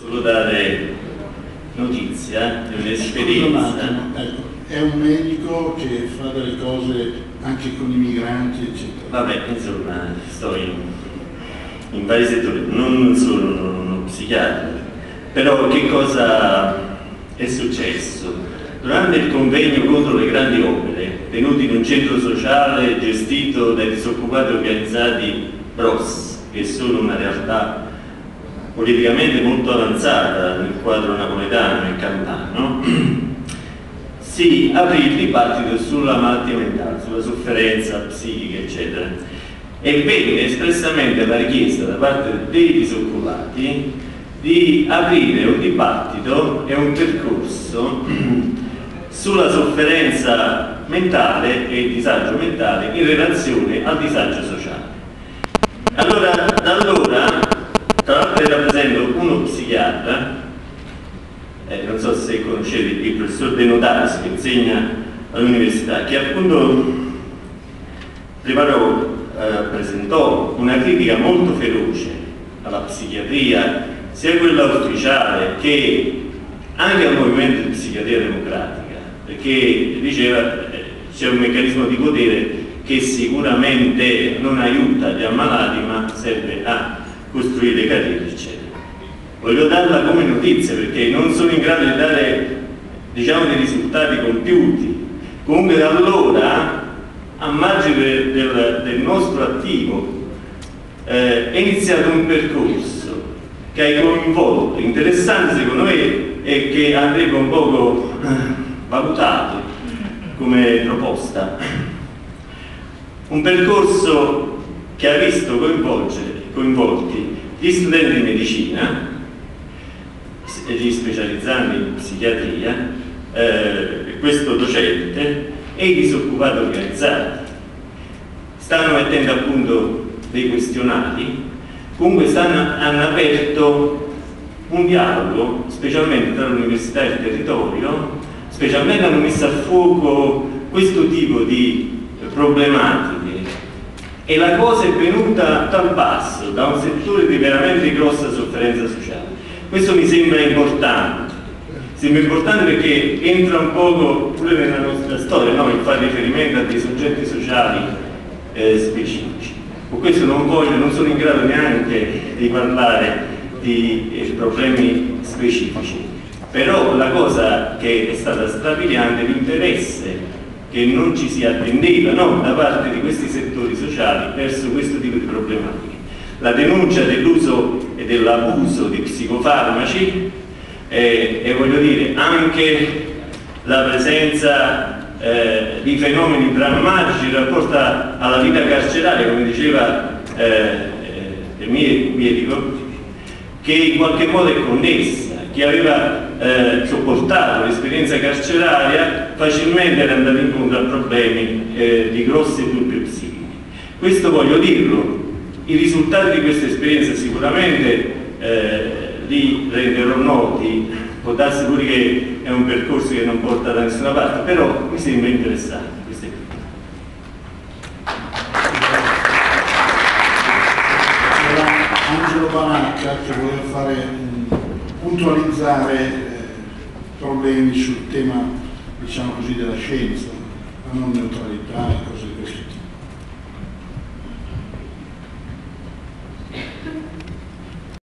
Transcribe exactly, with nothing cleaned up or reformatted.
solo dare notizia di un'esperienza. Ecco, è un medico che fa delle cose anche con i migranti, eccetera. Vabbè, insomma, sto in, in vari settori, non solo uno psichiatra. Però che cosa è successo? Durante il convegno contro le grandi opere, tenuto in un centro sociale gestito dai disoccupati organizzati B R O S, che sono una realtà politicamente molto avanzata nel quadro napoletano e campano, si aprì il dibattito sulla malattia mentale, sulla sofferenza psichica, eccetera, e venne espressamente la richiesta da parte dei disoccupati di aprire un dibattito e un percorso sulla sofferenza mentale e il disagio mentale in relazione al disagio sociale. Allora, da allora, tra l'altro rappresento uno psichiatra, eh, non so se conoscete il professor De Notaris, che insegna all'università, che appunto preparò, eh, presentò una critica molto feroce alla psichiatria, sia quella ufficiale che anche al movimento di psichiatria democratica, perché diceva eh, c'è un meccanismo di potere che sicuramente non aiuta gli ammalati, ma serve a costruire carriere, eccetera. Voglio darla come notizia perché non sono in grado di dare, diciamo, dei risultati compiuti. Comunque da allora, a margine del, del nostro attivo, eh, è iniziato un percorso che ha coinvolto, interessante secondo me, e che andrebbe un poco valutato come proposta. Un percorso che ha visto coinvolgere, coinvolti gli studenti di medicina, gli specializzanti in psichiatria, eh, questo docente e i disoccupati organizzati. Stanno mettendo a punto dei questionari, comunque stanno, hanno aperto un dialogo, specialmente tra l'università e il territorio, specialmente hanno messo a fuoco questo tipo di problematiche, e la cosa è venuta dal basso, da un settore di veramente grossa sofferenza sociale. Questo mi sembra importante, sembra importante perché entra un poco pure nella nostra storia, no? Il fare riferimento a dei soggetti sociali eh, specifici. Con questo non voglio, non sono in grado neanche di parlare di eh, problemi specifici, però la cosa che è stata strabiliante è l'interesse che non ci si attendeva, no? Da parte di questi settori sociali verso questo tipo di problematiche. La denuncia dell'uso e dell'abuso di psicofarmaci eh, e voglio dire anche la presenza eh, di fenomeni drammatici in rapporto alla vita carceraria, come diceva eh, il mio medico, che in qualche modo è connessa. Chi aveva eh, sopportato l'esperienza carceraria facilmente era andato incontro a problemi eh, di grosse turbe psichiche. Questo voglio dirlo, i risultati di questa esperienza sicuramente eh, li renderò noti, può darsi pure che è un percorso che non porta da nessuna parte, però mi sembra interessante. Angelo Banacca che voleva fare puntualizzare eh, problemi sul tema, diciamo così, della scienza, la non neutralità e così